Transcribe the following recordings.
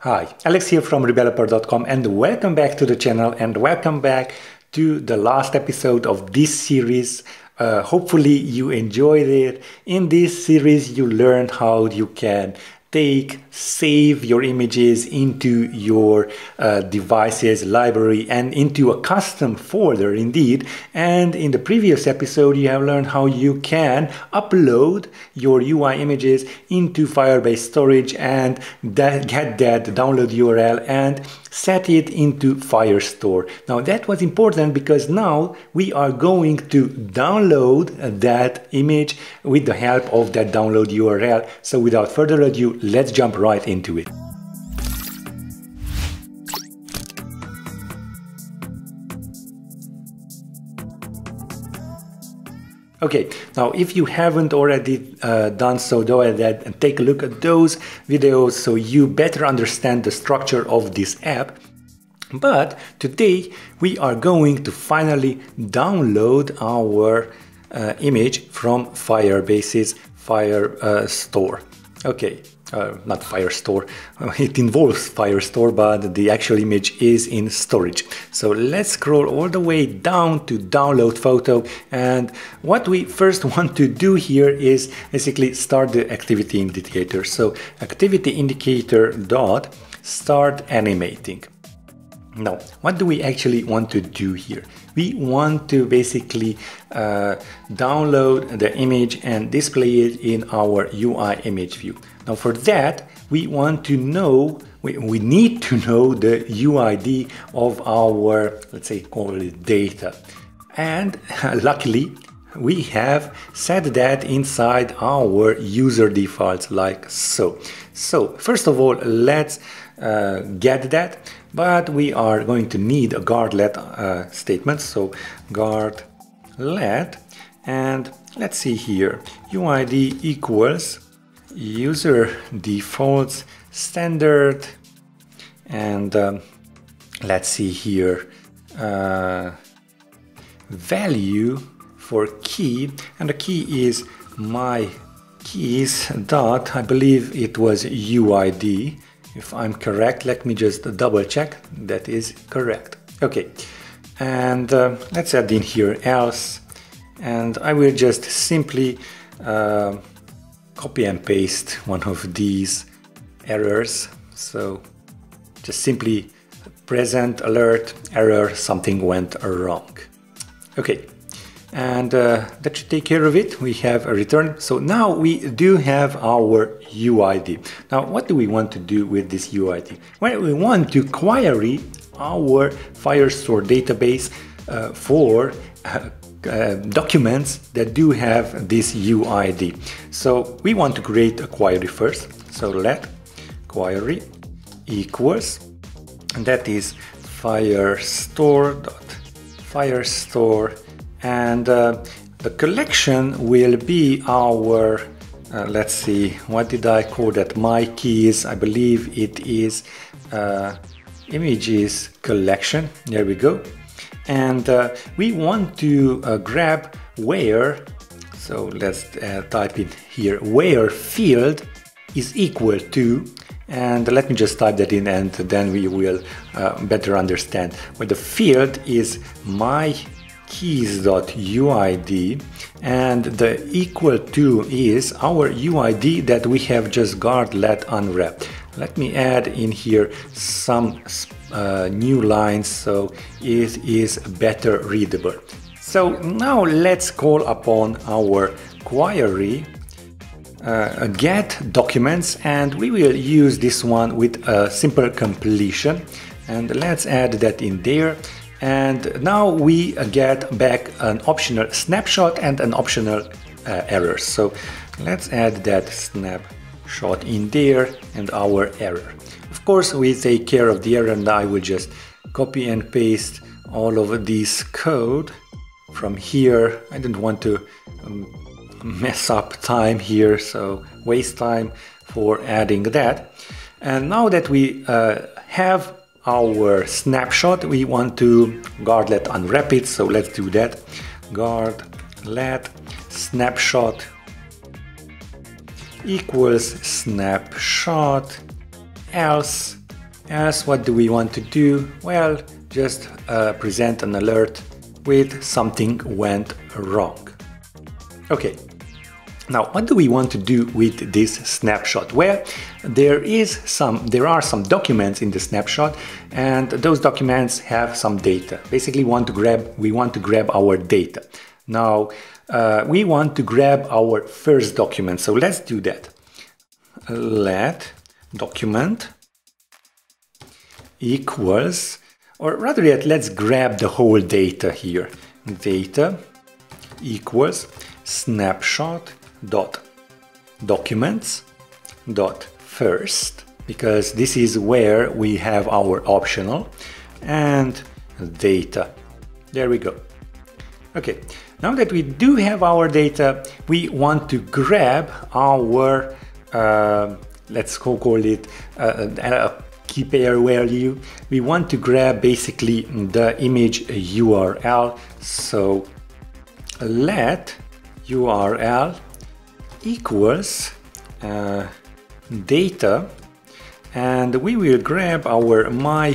Hi, Alex here from Rebeloper.com and welcome back to the channel and welcome back to the last episode of this series. Hopefully you enjoyed it. In this series you learned how you can save your images into your device's library and into a custom folder indeed. And in the previous episode you have learned how you can upload your UI images into Firebase Storage and get that download URL and set it into Firestore. Now that was important because now we are going to download that image with the help of that download URL. So without further ado, let's jump right into it. Okay, now if you haven't already done so, go ahead and take a look at those videos so you better understand the structure of this app. But today we are going to finally download our image from Firebase's Firestore. Okay. Not Firestore, it involves Firestore, but the actual image is in storage. So let's scroll all the way down to download photo, and what we first want to do here is basically start the activity indicator. So activity indicator dot start animating. Now, what do we actually want to do here? We want to basically download the image and display it in our UI image view. Now for that, we want to know, we need to know the UID of our, let's say, call it data. And luckily, we have set that inside our user defaults like so. So first of all, let's get that, but we are going to need a guard let statement. So guard let, and let's see here, UID equals user defaults standard, and let's see here, value for key, and the key is my keys dot, I believe it was UID. If I'm correct, let me just double check that is correct. Okay, and let's add in here else, and I will just simply copy and paste one of these errors. So just simply present alert error, something went wrong. Okay, and that should take care of it. We have a return. So now we do have our UID. Now what do we want to do with this UID? Well, we want to query our Firestore database for documents that do have this UID. So we want to create a query first. So let query equals, and that is Firestore, and the collection will be our let's see, what did I call that? My keys, I believe it is images collection. There we go. And we want to grab where, so let's type in here, where field is equal to, and let me just type that in and then we will better understand. Where the field is my keys.uid and the equal to is our UID that we have just guard let unwrap. Let me add in here some new lines so it is better readable. So now let's call upon our query get documents, and we will use this one with a simple completion, and let's add that in there. And now we get back an optional snapshot and an optional error. So let's add that snapshot in there and our error. Of course, we take care of the error, and I will just copy and paste all of this code from here. I don't want to mess up time here, so waste time for adding that. And now that we have our snapshot, we want to guard let unwrap it, so let's do that. Guard let snapshot equals snapshot else, Else, what do we want to do? Well, just present an alert with something went wrong. Okay. Now, what do we want to do with this snapshot? Well, there are some documents in the snapshot, and those documents have some data. Basically, we want to grab our data. Now, we want to grab our first document, so let's do that. Let document equals, or rather yet, let's grab the whole data here. Data equals snapshot dot documents dot first, because this is where we have our optional, and data. There we go. Okay, now that we do have our data, we want to grab our let's call it a key pair value. We want to grab basically the image URL. So let URL equals data, and we will grab our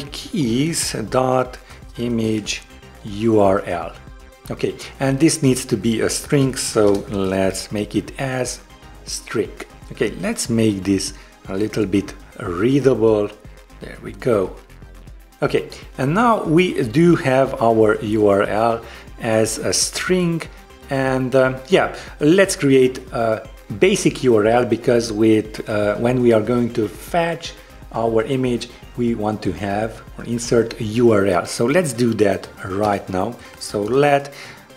mykeys.image URL. Okay, and this needs to be a string, so let's make it as string. Okay, let's make this a little bit readable. There we go. Okay, and now we do have our URL as a string, and yeah, let's create a basic URL, because when we are going to fetch our image, we want to have or insert a URL. So let's do that right now. So let's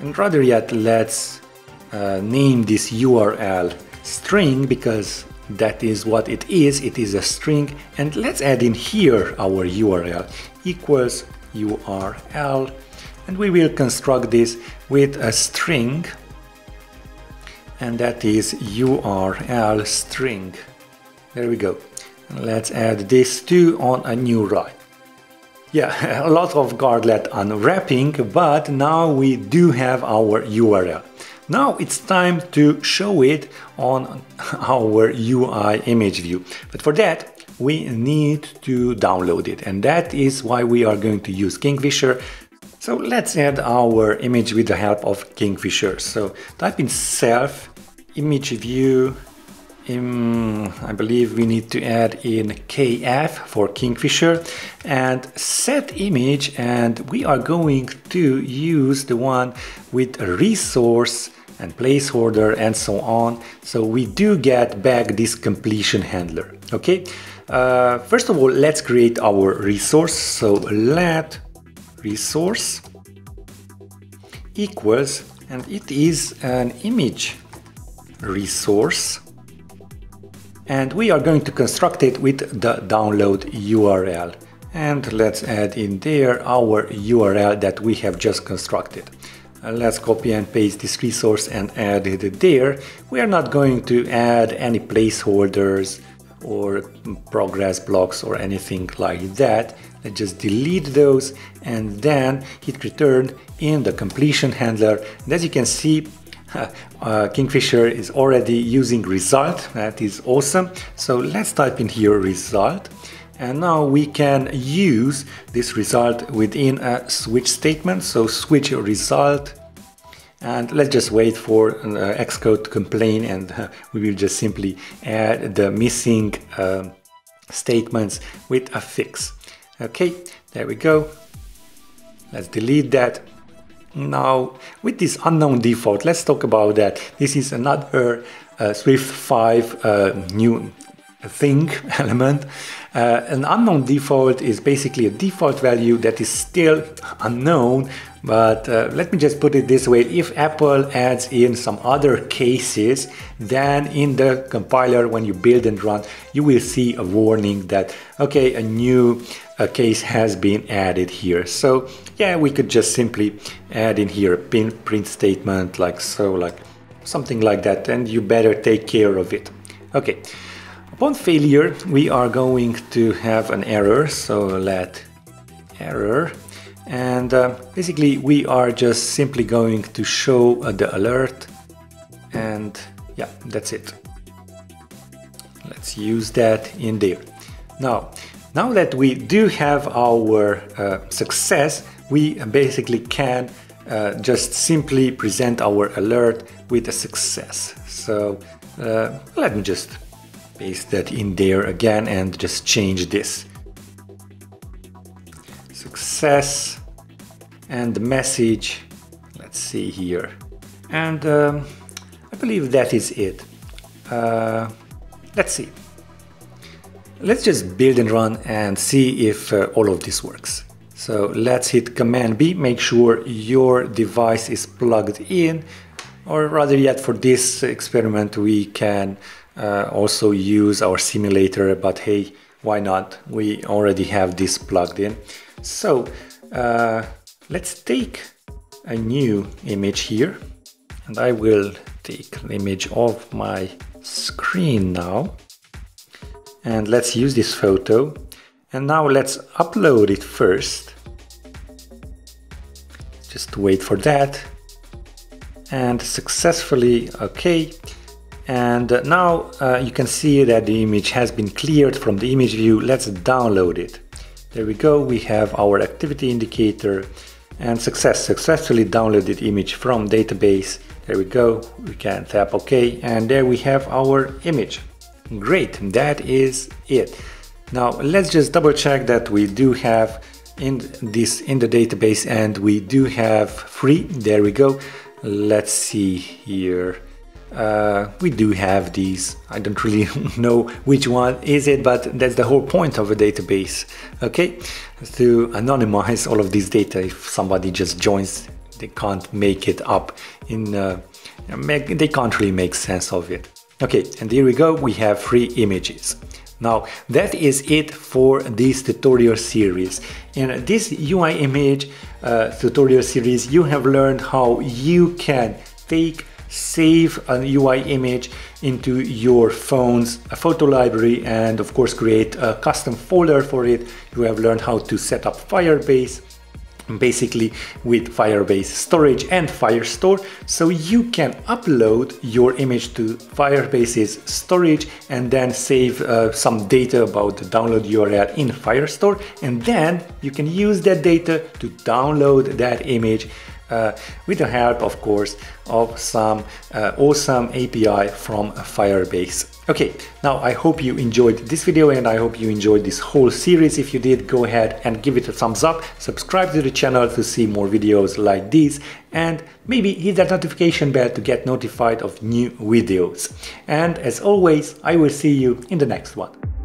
name this URL string, because that is what it is. It is a string, and let's add in here our URL equals URL, and we will construct this with a string, and that is URL string. There we go. Let's add this too on a new line. Yeah, a lot of Gardlet unwrapping, but now we do have our URL. Now it's time to show it on our UI image view. But for that, we need to download it, and that is why we are going to use Kingfisher. So let's add our image with the help of Kingfisher. So type in self image view. I believe we need to add in KF for Kingfisher, and set image, and we are going to use the one with a resource and placeholder and so on. So we do get back this completion handler. Okay, first of all, let's create our resource. So let resource equals, and it is an image resource, and we are going to construct it with the download URL, and let's add in there our URL that we have just constructed. Let's copy and paste this resource and add it there. We are not going to add any placeholders or progress blocks or anything like that. Let's just delete those and then hit return in the completion handler. And as you can see, Kingfisher is already using result. That is awesome. So let's type in here result, and now we can use this result within a switch statement. So switch result, and let's just wait for Xcode to complain, and we will just simply add the missing statements with a fix. Okay, there we go. Let's delete that. Now, with this unknown default, let's talk about that. This is another Swift 5 new thing, element. An unknown default is basically a default value that is still unknown, but let me just put it this way. If Apple adds in some other cases, then in the compiler, when you build and run, you will see a warning that, okay, a new case has been added here. So yeah, we could just simply add in here a print statement like so, like something like that, and you better take care of it. Okay, upon failure, we are going to have an error. So let error, and basically we are just simply going to show the alert, and yeah, that's it. Let's use that in there. Now, Now that we do have our success, we basically can just simply present our alert with a success. So let me just paste that in there again and just change this. Success and the message, let's see here. And I believe that is it. Let's see. Let's just build and run and see if all of this works. So let's hit Command B, make sure your device is plugged in, or rather yet for this experiment we can also use our simulator, but hey, why not? We already have this plugged in. So let's take a new image here, and I will take an image of my screen now. And let's use this photo. And now let's upload it first. Just wait for that. And successfully, okay. And now you can see that the image has been cleared from the image view. Let's download it. There we go. We have our activity indicator and successfully downloaded image from database. There we go. We can tap OK, and there we have our image. Great, that is it. Now let's just double check that we do have in the database, and we do have free. There we go. Let's see here. We do have these. I don't really know which one is it, but that's the whole point of a database. Okay, to anonymize all of this data. If somebody just joins, they can't make it up in. They can't really make sense of it. Okay, and here we go, we have 3 images. Now, that is it for this tutorial series. In this UI image tutorial series, you have learned how you can save a UI image into your phone's photo library, and of course create a custom folder for it. You have learned how to set up Firebase, basically with Firebase Storage and Firestore, so you can upload your image to Firebase's storage and then save some data about the download URL in Firestore, and then you can use that data to download that image with the help, of course, of some awesome API from Firebase. Okay, now I hope you enjoyed this video, and I hope you enjoyed this whole series. If you did, go ahead and give it a thumbs up, subscribe to the channel to see more videos like these, and maybe hit that notification bell to get notified of new videos. And as always, I will see you in the next one.